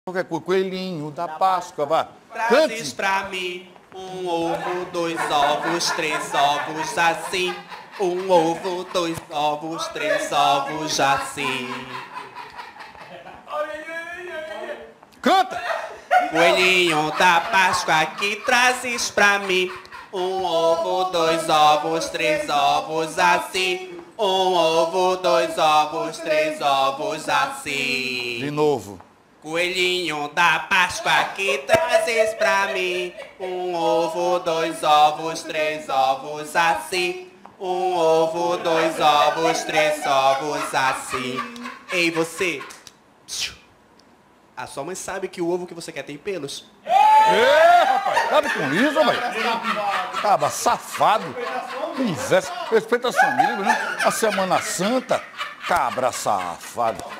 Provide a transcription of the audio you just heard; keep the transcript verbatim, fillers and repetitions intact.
Qualquer coisa, coelhinho da Páscoa, vá. Trazes pra mim um ovo, dois ovos, três ovos assim. Um ovo, dois ovos, três ovos assim. Canta! Coelhinho da Páscoa que trazes pra mim um ovo, dois ovos, três ovos assim. Um ovo, dois ovos, três ovos assim. De novo. Coelhinho da Páscoa que trazes pra mim um ovo, dois ovos, três ovos assim. Um ovo, dois ovos, três ovos assim. Ei, você! A sua mãe sabe que o ovo que você quer tem pelos? Ê, rapaz, sabe com isso, rapaz? Caba, safado. Conversa. Respeita a família, né? A Semana Santa. Cabra safado.